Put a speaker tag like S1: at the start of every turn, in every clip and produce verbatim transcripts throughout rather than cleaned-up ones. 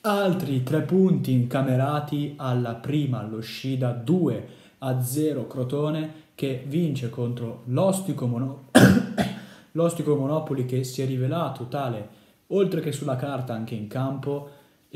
S1: Altri tre punti incamerati alla prima all'uscita, due a zero Crotone che vince contro l'Ostico, Mono- l'Ostico Monopoli, che si è rivelato tale oltre che sulla carta anche in campo,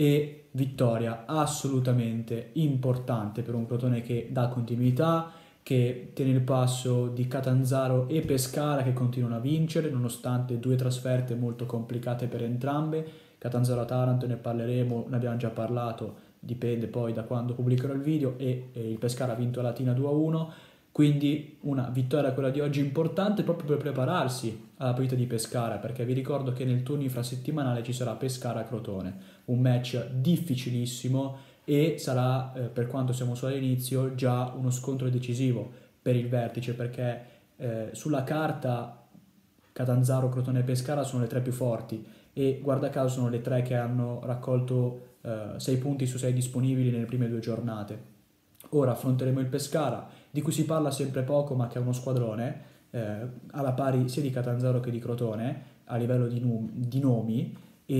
S1: e vittoria assolutamente importante per un Crotone che dà continuità, che tiene il passo di Catanzaro e Pescara, che continuano a vincere nonostante due trasferte molto complicate per entrambe. Catanzaro-Taranto ne parleremo, ne abbiamo già parlato, dipende poi da quando pubblicherò il video, e, e il Pescara ha vinto a Latina due a uno, quindi una vittoria quella di oggi importante proprio per prepararsi alla partita di Pescara, perché vi ricordo che nel turno infrasettimanale ci sarà Pescara-Crotone, un match difficilissimo, e sarà, eh, per quanto siamo solo all'inizio, già uno scontro decisivo per il vertice, perché eh, sulla carta Catanzaro, Crotone e Pescara sono le tre più forti, e guarda caso sono le tre che hanno raccolto sei punti su sei disponibili nelle prime due giornate. Ora affronteremo il Pescara, di cui si parla sempre poco, ma che è uno squadrone, eh, alla pari sia di Catanzaro che di Crotone, a livello di, num- di nomi,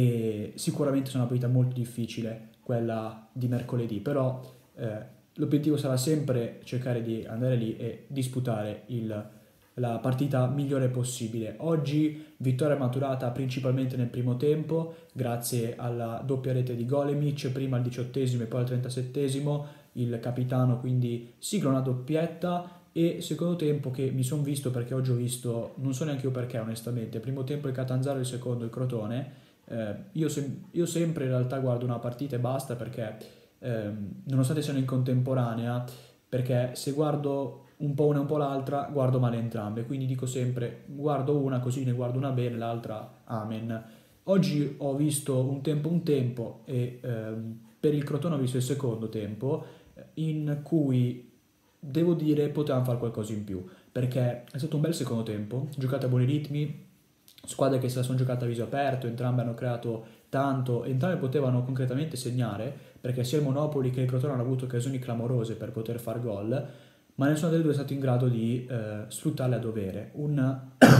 S1: e sicuramente sarà una partita molto difficile quella di mercoledì, però eh, l'obiettivo sarà sempre cercare di andare lì e disputare il la partita migliore possibile. Oggi vittoria maturata principalmente nel primo tempo, grazie alla doppia rete di Golemic, prima al diciottesimo e poi al trentasettesimo, il capitano quindi sigla una doppietta. E secondo tempo che mi sono visto, perché oggi ho visto, non so neanche io perché onestamente, primo tempo il Catanzaro, il secondo il Crotone. Eh, io, sem- io sempre in realtà guardo una partita e basta, perché ehm, nonostante siano in contemporanea, perché se guardo un po' una e un po' l'altra, guardo male entrambe, quindi dico sempre guardo una così ne guardo una bene, l'altra amen. Oggi ho visto un tempo un tempo, e ehm, per il Crotone ho visto il secondo tempo, eh, in cui devo dire potevamo fare qualcosa in più, perché è stato un bel secondo tempo, giocate a buoni ritmi, squadre che se la sono giocata a viso aperto, entrambe hanno creato tanto, entrambe potevano concretamente segnare, perché sia il Monopoli che il Crotone hanno avuto occasioni clamorose per poter far gol, ma nessuna delle due è stato in grado di eh, sfruttarle a dovere. Un,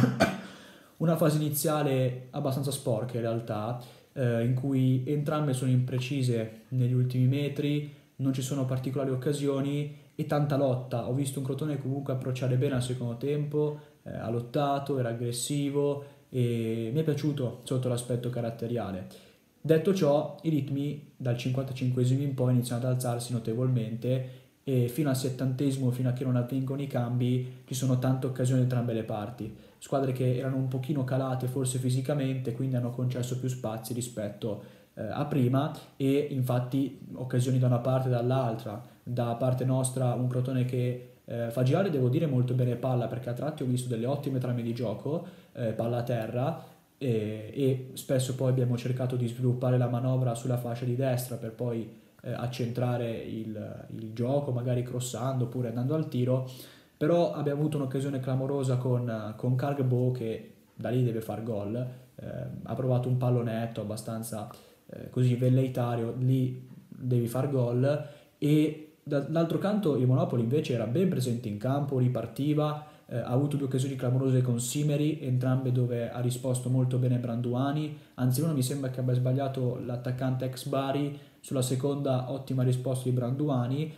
S1: una fase iniziale abbastanza sporca in realtà, eh, in cui entrambe sono imprecise negli ultimi metri, non ci sono particolari occasioni e tanta lotta. Ho visto un Crotone comunque approcciare bene al secondo tempo, eh, ha lottato, era aggressivo e mi è piaciuto sotto l'aspetto caratteriale. Detto ciò, i ritmi dal cinquantacinquesimo in poi iniziano ad alzarsi notevolmente, e fino al settantesimo, fino a che non avvengono i cambi, ci sono tante occasioni da entrambe le parti. Squadre che erano un pochino calate forse fisicamente, quindi hanno concesso più spazi rispetto eh, a prima, e infatti occasioni da una parte e dall'altra. Da parte nostra un Crotone che eh, fa girare, devo dire, molto bene palla, perché a tratti ho visto delle ottime trame di gioco, eh, palla a terra, e, e spesso poi abbiamo cercato di sviluppare la manovra sulla fascia di destra per poi eh, accentrare il, il gioco, magari crossando oppure andando al tiro, però abbiamo avuto un'occasione clamorosa con, con Cargbo, che da lì deve far gol, eh, ha provato un pallonetto abbastanza eh, così velleitario, lì devi far gol. E dall'altro canto il Monopoli invece era ben presente in campo, ripartiva, eh, ha avuto due occasioni clamorose con Simeri, entrambe dove ha risposto molto bene Branduani, anzi una mi sembra che abbia sbagliato l'attaccante ex Bari, sulla seconda ottima risposta di Branduani,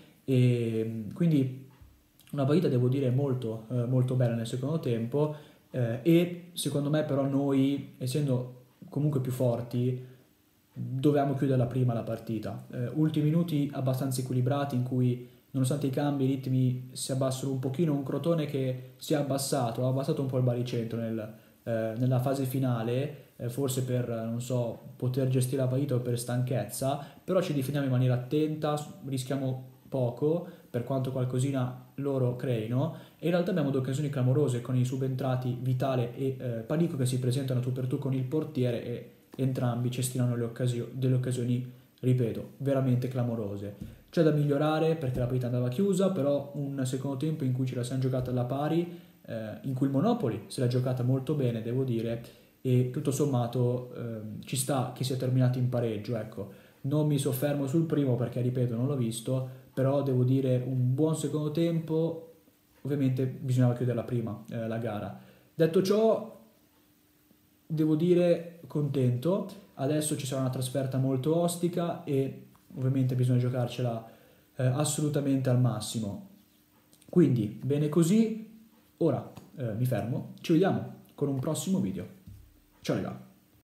S1: e quindi una partita devo dire molto, eh, molto bella nel secondo tempo, eh, e secondo me però noi, essendo comunque più forti, dovevamo chiudere la prima la partita. Eh, ultimi minuti abbastanza equilibrati, in cui nonostante i cambi i ritmi si abbassano un pochino, un Crotone che si è abbassato, ha abbassato un po' il baricentro nel, eh, nella fase finale, eh, forse per, non so, poter gestire la partita o per stanchezza, però ci difendiamo in maniera attenta, rischiamo poco, per quanto qualcosina loro creino, e in realtà abbiamo due occasioni clamorose con i subentrati Vitale e eh, Panico, che si presentano tu per tu con il portiere, e entrambi cestinano le occasio- delle occasioni, ripeto, veramente clamorose. C'è da migliorare perché la partita andava chiusa, però un secondo tempo in cui ce la siamo giocata alla pari, eh, in cui il Monopoli se l'ha giocata molto bene, devo dire, e tutto sommato ehm, ci sta che sia terminato in pareggio, ecco. Non mi soffermo sul primo perché, ripeto, non l'ho visto, però devo dire un buon secondo tempo. Ovviamente bisognava chiudere la prima, eh, la gara. Detto ciò, devo dire contento, Adesso ci sarà una trasferta molto ostica e ovviamente bisogna giocarcela eh, assolutamente al massimo. Quindi, bene così, ora eh, mi fermo, ci vediamo con un prossimo video. Ciao raga!